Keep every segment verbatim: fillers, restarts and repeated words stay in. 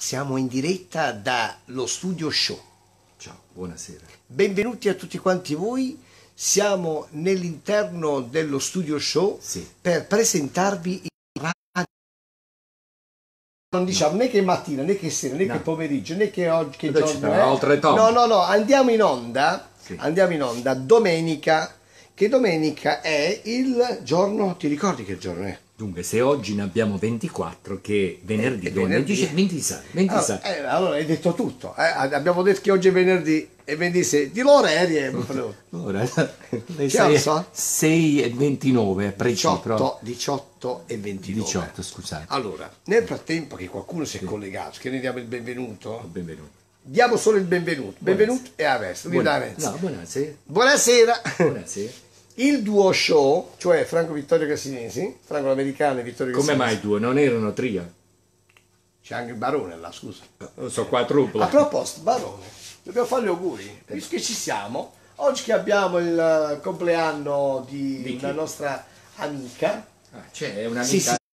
Siamo in diretta dallo Studio Show. Ciao, buonasera. Benvenuti a tutti quanti voi. Siamo nell'interno dello Studio Show Sì. per presentarvi il radio. Non diciamo né che mattina, né che sera, né No. che pomeriggio, né che oggi, che Dove giorno ci è. sta? Oltretomba. No, no, no, andiamo in onda. Sì. Andiamo in onda domenica. Che domenica è il giorno, ti ricordi che giorno è? Dunque, se oggi ne abbiamo ventiquattro, che venerdì, Eh, dove? venerdì. ventisei, ventisei. Allora, eh, allora hai detto tutto. Eh, abbiamo detto che oggi è venerdì e ventisei. Di l'orario. Ora, le Ci alzo? sei e ventinove, preciso. diciotto, diciotto e ventinove. diciotto, scusate. Allora, nel frattempo che qualcuno si è collegato, che ne diamo il benvenuto, Benvenuti. diamo solo il benvenuto. Benvenuto e adesso. Buonasera. No, buonasera. Buonasera. Buonasera. Il duo show, cioè Franco Vittorio Cassinesi, Franco l'americano e Vittorio Come Cassinesi. mai due? Non erano trio? C'è anche il barone là, scusa. Non so, quadrupla. A proposito, barone, dobbiamo fare gli auguri, visto che ci siamo. Oggi che abbiamo il eh, compleanno di, Di chi? una nostra amica. Ah, c'è un'amica. Sì, sì.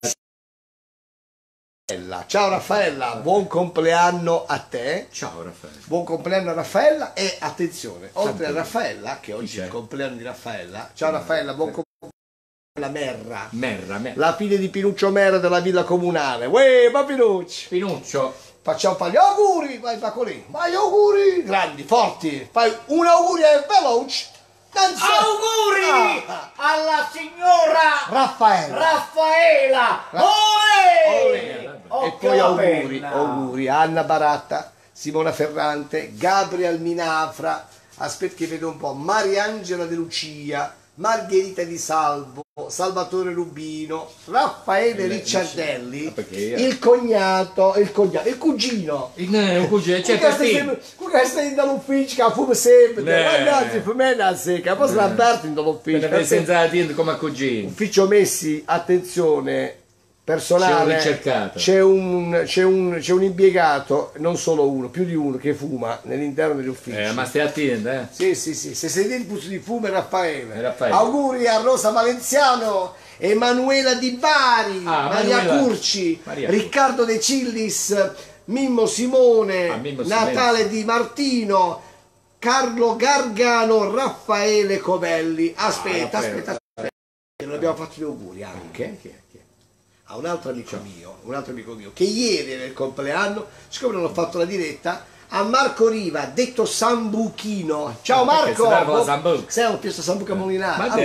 Raffaella. Ciao Raffaella, buon compleanno a te. Ciao Raffaele. Buon compleanno a Raffaella e attenzione, oltre a Tanto. Raffaella, che oggi è c'è? il compleanno di Raffaella. Ciao Raffaella, buon compleanno alla Merra. Merra, Merra. La figlia di Pinuccio Merra della Villa Comunale. Uè, ma Pinuccio! Pinuccio. Facciamo fare gli auguri, vai va con lì. Vai, auguri, grandi, forti. Fai un augurio veloce. Danza. Auguri Ah, alla signora Raffaella. Raffaela! Ra- Olè! Olè. Occhio E poi alla auguri, penna. auguri a Anna Baratta, Simona Ferrante, Gabriel Minafra, aspetta che vedo un po', Mariangela De Lucia, Margherita Di Salvo, Salvatore Rubino, Raffaele Eh, Ricciardelli, ah, perché io- il cognato, il cognato, il cugino. Il un cugino, c'è Questo per sempre- questo è dall'ufficio che fuma sempre, Eh. ragazzi, fumena a secca, poi sono aperto in dall'ufficio. Per senza azienda come a cugino. Ufficio messi, attenzione, personale, C'è un ricercato. c'è un, c'è un, c'è un impiegato, non solo uno, più di uno che fuma all'interno degli uffici. Eh, ma stai attento, eh? Sì, sì, sì, se sentite il puzzo di fumo è Raffaele. È Raffaele. Auguri a Rosa Valenziano, Emanuela Di Bari, Ah, Maria Manuela. Curci, Maria Riccardo De Cillis, Mimmo Simone, Ah, Mimmo Natale Di Martino, Carlo Gargano, Raffaele Covelli. Aspetta, Ah, Raffaele. aspetta, aspetta. Non abbiamo fatto gli auguri anche Chi è? Chi è? a un altro amico mio, un altro amico mio, che ieri era il compleanno, siccome non ho fatto la diretta, a Marco Riva, detto Sambuchino. Ciao Ah, perché Marco! si parla la Sambuca. Sei un più Sambuca Molinare. Ma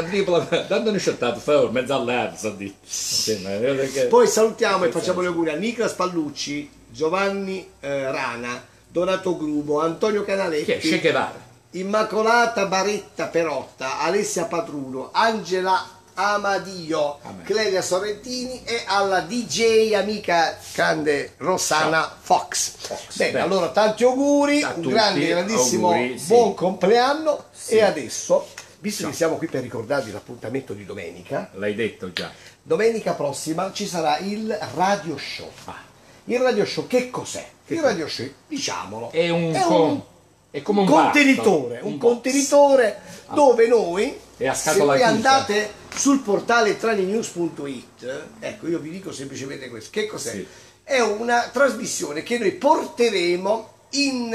te, dando un sciattato, fa mezzo all'erzo, di. Sì, ma perché- Poi salutiamo e facciamo gli auguri a Nicola Spallucci, Giovanni eh, Rana, Donato Grubo, Antonio Chi è? Canaletti, Che Guevara. Immacolata Baretta Perotta, Alessia Patruno, Angela Amadio, Amen. Clelia Sorrentini e alla D J amica grande Rossana Fox. Bene, bene. allora tanti auguri, A un tutti, grande, grandissimo auguri, sì. buon compleanno Sì. e adesso, visto Ciao. che siamo qui per ricordarvi l'appuntamento di domenica, L'hai detto già. domenica prossima ci sarà il radio show. Ah. Il radio show che cos'è? Che Il cos'è? radio show, diciamolo, È un, è con- un è come un contenitore, bastto, un box. contenitore dove noi, E a se scatola voi chiusa. andate sul portale traninews punto it, ecco io vi dico semplicemente questo, che cos'è? Sì. È una trasmissione che noi porteremo in,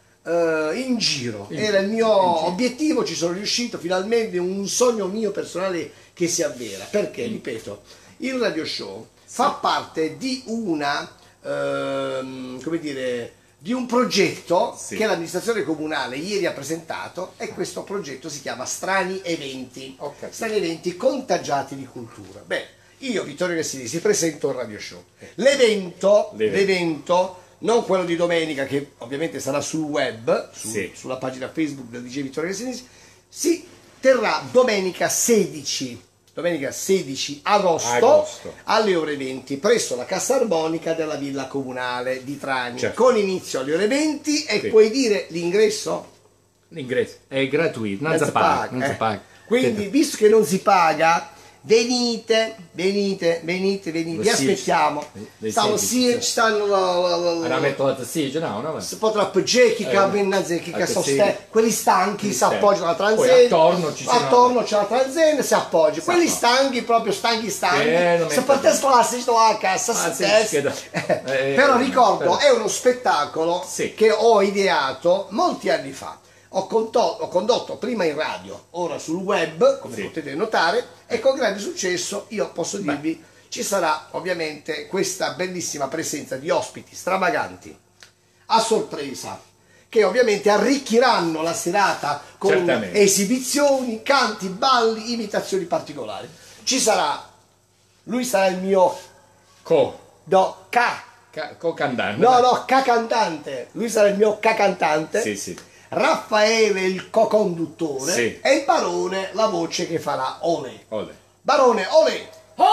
eh, in giro, In- era il mio in giro. obiettivo, ci sono riuscito, finalmente un sogno mio personale che si avvera, perché, ripeto, il radio show fa parte di una, ehm, come dire, di un progetto Sì. che l'amministrazione comunale ieri ha presentato e questo progetto si chiama Strani Eventi. Ho capito. Strani Eventi contagiati di cultura. Beh, io, Vittorio Cassinesi, presento il radio show. L'evento, L'evento. l'evento, non quello di domenica che ovviamente sarà sul web, su- Sì. sulla pagina Facebook del D J Vittorio Cassinesi, si terrà domenica sedici. Domenica sedici agosto, Agosto. alle ore venti presso la Cassa Armonica della Villa Comunale di Trani, Certo. con inizio alle ore venti e Sì. puoi dire l'ingresso? L'ingresso è gratuito, non Non si si paga. paga, Non eh. si paga. Quindi, visto che non si paga, venite, venite, venite, venite, vi aspettiamo. Stavo sì, ci stanno la metto la sì, no, no, un po' troppo gechi che avvenazze che sono quelli stanchi si appoggiano alla transenne. Poi attorno ci sono attorno c'è la transenne, si appoggia. Quelli stanchi, proprio stanchi stanchi. Se potesse classici la cassa però ricordo è uno spettacolo che ho ideato molti anni fa. Ho condotto, ho condotto prima in radio, ora sul web, come sì. potete notare, e con grande successo io posso dirvi Beh. ci sarà ovviamente questa bellissima presenza di ospiti stravaganti a sorpresa che ovviamente arricchiranno la serata con Certamente. esibizioni, canti, balli, imitazioni particolari. Ci sarà, lui sarà il mio co, no, ca, ca co-cantante. No, no, ca-cantante. Lui sarà il mio ca-cantante. Sì, sì. Raffaele il co-conduttore sì. e il Barone la voce che farà Olè. Olè. Barone, olè!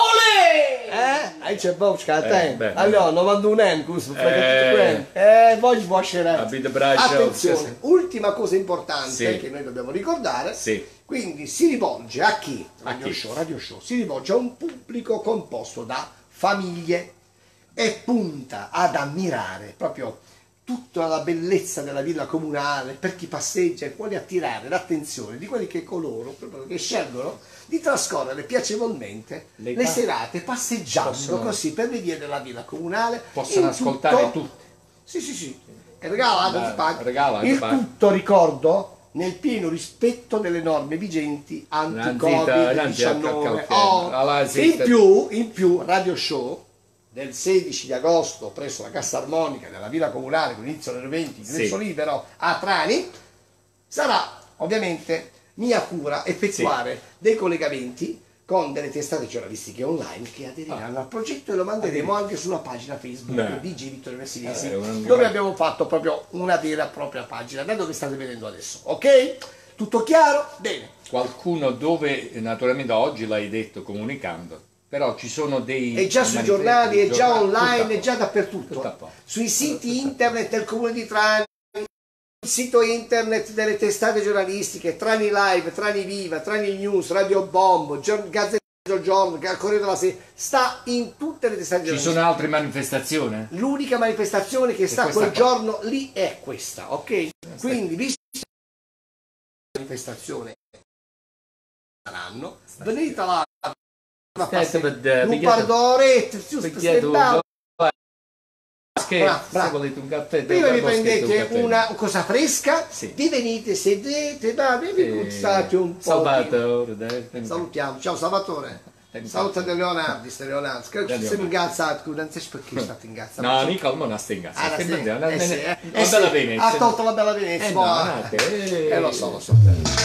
Olè! Eh? Hai c'è voce a Eh, te? Allora, novantuno anni, questo, eh, eh, voglio vostre. Attenzione, ultima cosa importante sì. che noi dobbiamo ricordare. Sì. Quindi si rivolge a chi? Radio a chi? Show, Radio Show. Si rivolge a un pubblico composto da famiglie e punta ad ammirare proprio tutta la bellezza della villa comunale per chi passeggia e vuole attirare l'attenzione di quelli che coloro che scelgono di trascorrere piacevolmente le, le serate passeggiando possono, così per vedere la villa comunale. Possono ascoltare tutto, tutti. Sì, sì, sì. È regalato, da, regala, il tutto, ricordo, nel pieno rispetto delle norme vigenti anti-Covid diciannove. Oh, in più, in più, Radio Show del sedici di agosto presso la Cassa Armonica della Villa Comunale con inizio alle ore venti, ingresso sì. libero a Trani, sarà ovviamente mia cura effettuare sì. dei collegamenti con delle testate giornalistiche online che aderiranno ah. al progetto e lo manderemo ah, anche sulla pagina Facebook no. di G. Vittorio Messinesi, eh, dove grande. abbiamo fatto proprio una vera e propria pagina, da dove state vedendo adesso, ok? Tutto chiaro? Bene. Qualcuno dove, naturalmente oggi l'hai detto comunicando, però ci sono dei... È già sui giornali, è già online, è già dappertutto. Sui siti internet del Comune di Trani, il sito internet delle testate giornalistiche, Trani Live, Trani Viva, Trani News, Radio Bombo, Gazzetta del Giorno, Corriere della Sera, sta in tutte le testate giornalistiche. Ci sono altre manifestazioni? L'unica manifestazione che sta quel qua. giorno lì è questa, ok? Quindi, visto che la manifestazione saranno, venite là. Non parlo un caffè, prima vi prendete una cosa fresca, sì. vi venite, sedete, vi gustate un po'. Salvatore, salutiamo, ciao Salvatore. Salutate Leonardo, sta Leonardo. Sei ingazzato, non sai perché state ingazzato. No, mica non stai ingazzato. Una bella Venezia. Ha tolto la bella Venezia. Eh, lo so, lo so.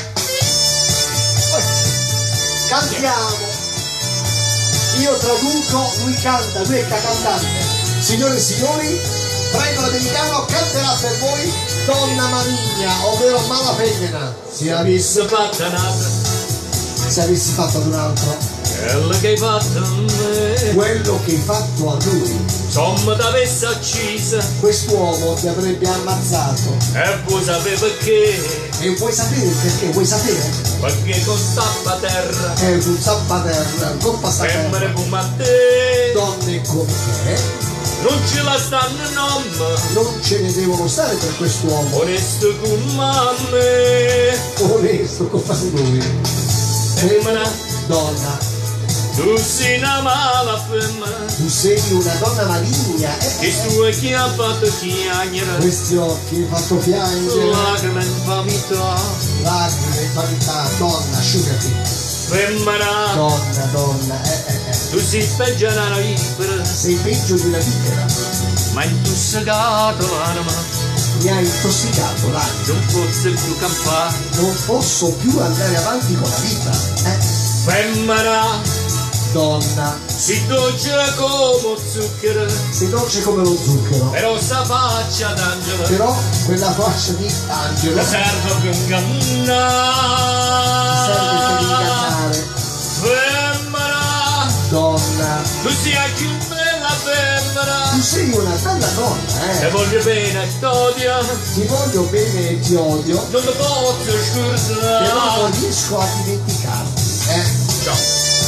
Cantiamo. Io traduco, lui canta, lui è cantante. Signore e signori, prego l'americano, canterà per voi Donna Maligna, ovvero Mala Femmina. Se avessi fatto un'altra, se avessi fatto ad un altro, quello che hai fatto a me, quello che hai fatto a lui, insomma t'avessi uccisa, quest'uomo ti avrebbe ammazzato. E vuoi sapere perché? E vuoi sapere perché? Vuoi sapere? Perché con zappa terra, e con zappa terra, con passaterra, femmine come a te, donne come te, non ce la stanno no, non ce ne devono stare per quest'uomo. Onesto come me, onesto come lui. Femmina, donna, tu sei una mala femmina, tu sei una donna maligna, eh, che tu è chi ha fatto chiagnere, questi occhi hai fatto piangere, lacrime in vanità, lacrime in vanità, donna, asciugati. Femmina, donna, donna, eh, eh, eh. tu sei peggio di una vipera, sei peggio di una vipera, ma hai intossicato l'anima, mi hai intossicato l'anima, non posso più campare, non posso più andare avanti con la vita, eh. Femmina, donna, si dolce come zucchero, si dolce come lo zucchero, però sta faccia d'angelo, però quella faccia di angelo serve per ingannare, serve per ingannare. Femmina, donna, tu sei più bella femmina, tu sei una bella donna, eh. Ti voglio bene e ti odio, ti voglio bene e ti odio, non ti posso scordare, però non riesco a dimenticarti, eh. Ciao.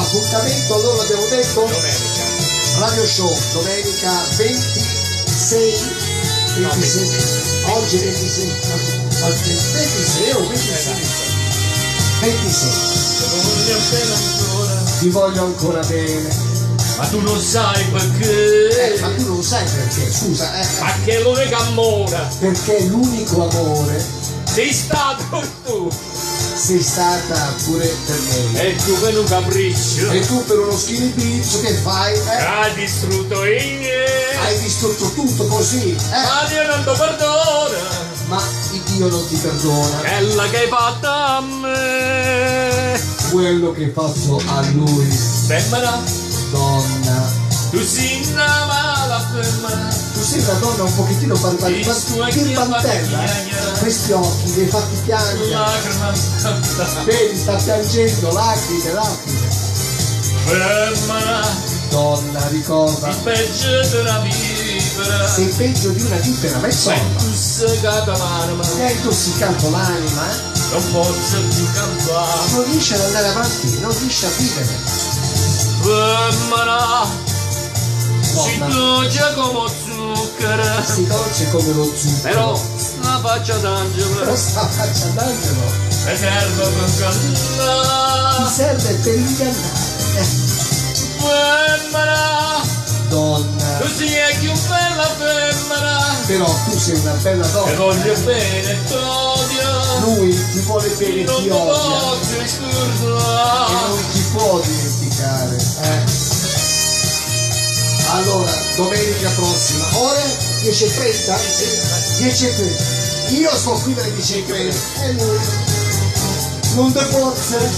Appuntamento, allora l'abbiamo detto? Domenica. Radio Show, domenica ventisei, ventisei, oggi è ventisei, oggi è ventisei o ventisei? ventisei. Ti voglio bene ancora, Ti voglio ancora bene. ma tu non sai perché. Eh, ma tu non sai perché, scusa, eh. Ma che l'unico amore Perché l'unico amore sei stato tu. sei stata pure per me. E tu per un capriccio E tu per uno skinny bitch che fai? Eh? hai distrutto i miei. Hai distrutto tutto così, eh? Ma Dio non ti perdona, Ma Dio non ti perdona quella che hai fatto a me. quello che hai fatto a lui, Femmina, donna. tu sei una mala femmina. Tu sei una donna un pochettino barbantella, questi occhi li hai fatti piangere, Lacrima santa. vedi sta piangendo, lacrime, lacrime. Femmina, Donna, ricorda, il peggio della vivere. sei peggio di una vipera, ma Ma insomma, tu sei cata l'anima, mi hai intossicato l'anima, eh? non posso più cantare. Non riesci ad andare avanti, non riesci a vivere. Femmina, sei Donna, dolce come zucchero, sei dolce come lo zucchero, però la faccia però d'angelo sta faccia d'angelo mi serve per ti cantare. serve per ingannare, eh? Femmina, Donna, tu sei più bella femmina, però tu sei una bella e donna, voglio bene e t'odio, lui ti vuole bene, non ti ti odia posso e scordare. non ti può dimenticare, eh? Allora, domenica prossima, ore dieci e trenta? dieci e trenta. Io sto qui dalle dieci e trenta e lui non te forse.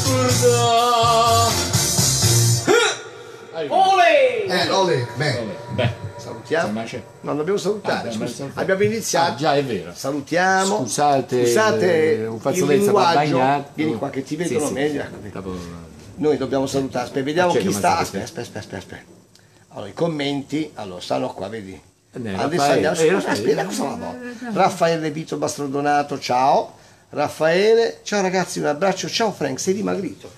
Ole! Eh, Ole, beh, Beh, salutiamo. insomma, c'è. No, dobbiamo salutare, Ah, beh, ma scusa. salutiamo. Abbiamo iniziato. Ah, già è vero. Salutiamo. Scusate, Scusate eh, un il fazzoletto va linguaggio. bagnato. Vieni qua che ti vedono Sì, sì. meglio. Dopo- Noi dobbiamo salutare. Aspetta, vediamo Accendo, chi sta. ma Aspetta, aspetta, aspetta, aspetta. Allora, i commenti, allora, stanno qua, vedi? Eh, Adesso Raffaele, andiamo. eh, Scusa, Raffaele. aspetta, cosa la do? Raffaele Vito Bastrodonato, ciao. Raffaele, ciao ragazzi, un abbraccio. Ciao Frank, sei dimagrito.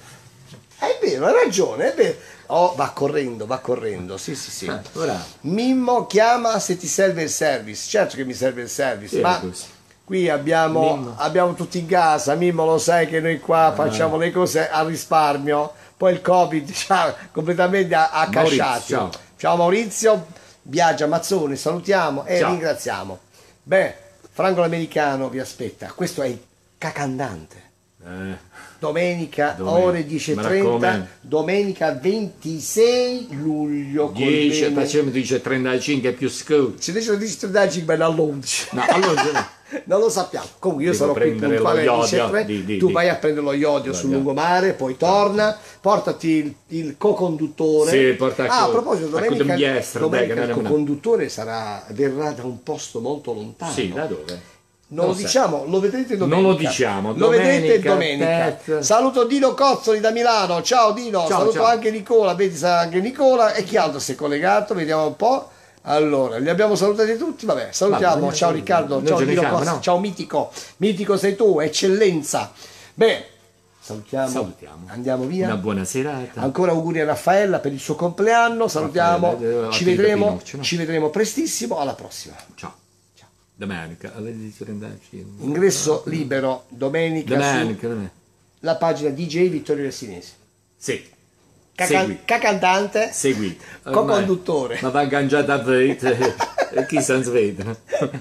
È vero, hai ragione, è vero. Oh, va correndo, va correndo, sì, sì, sì. Ah, ora, Mimmo chiama se ti serve il service. Certo che mi serve il service, Sì, ma così. qui abbiamo, Mimmo. abbiamo tutti in casa. Mimmo, lo sai che noi qua facciamo le cose a risparmio. Poi il Covid ci ha completamente a- accasciati. ciao. Ciao Maurizio, Biaggia Mazzoni, salutiamo e Ciao. ringraziamo. Beh, Franco l'americano vi aspetta. Questo è il cacandante. eh, Domenica, Domenica, ore dieci e mi trenta, raccomando. domenica ventisei luglio. col dieci, bene- facciamo dice trentacinque più scoop. Se dice dieci trentacinque ma all'undici. No, allora no. Non lo sappiamo. Comunque io Devo sono qui prendere puntuale lo alle dieci e tre, iodio, di- di- tu di- vai a prendere lo iodio sul Iodio. lungomare, poi torna, portati il, il co-conduttore. Sì, porta ah, a co- proposito, a domenica, Codembiestra, domenica dai, che il non è una- co-conduttore sarà, verrà da un posto molto lontano. Sì, da dove? Non lo sai. diciamo, lo vedrete domenica. Non lo diciamo, Lo vedrete domenica, domenica. Tet. Saluto Dino Cozzoli da Milano. Ciao Dino, Ciao, saluto ciao. anche Nicola, vedi sarà anche Nicola. E chi altro si è collegato? Vediamo un po'. Allora, li abbiamo salutati tutti, vabbè, salutiamo. Vabbè, ciao noi- Riccardo, noi ciao ce ne Dino siamo, Cozzoli, no? ciao Mitico. Mitico sei tu, eccellenza. Beh, salutiamo. Salutiamo. Andiamo via. Una buona serata. Ancora auguri a Raffaella per il suo compleanno. Salutiamo. Raffaella, eh, Ci attento vedremo, Pinuccio, no? ci vedremo prestissimo. Alla prossima. Ciao. Domenica alle dieci e trentacinque. Ingresso libero domenica, Domenica, domenica. sulla pagina D J Vittorio Ressinesi. Sì. Caca- Segui. cacantante, Seguite. co-conduttore. Ma va cangiata a vite e chi se ne vede.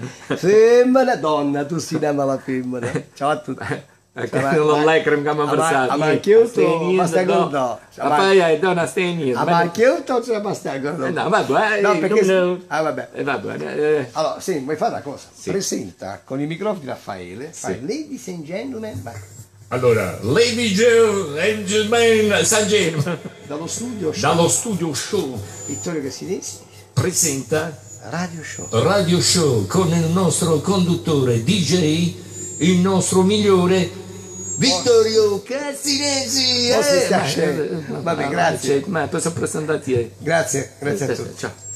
Femmina, donna, tu si chiama la femmina. Ciao a tutti. Perché non lo leggo che mi ha versato. Ma anche io tu, ma stai con no. Ma poi è donna stai niente. Ma anche io tu, cioè, ma stai con No, vabbè. No, perché... non- Ah, vabbè. Eh, vabbè. eh, Allora, sì, vuoi fare una cosa? Sì. Presenta con i microfoni Raffaele, fai ladies and gentlemen, vai. Allora, Lady Joe and Gentlemen, San Geno, Dallo studio show, dallo studio show, Vittorio Ressinesi, presenta Radio Show. Radio Show con il nostro conduttore D J, il nostro migliore Vittorio Cassinesi. Oh, si eh, sta ma- scendo. ma- Vabbè, ma- grazie. Ma tu sei presentati. Grazie, grazie a tutti. Ciao.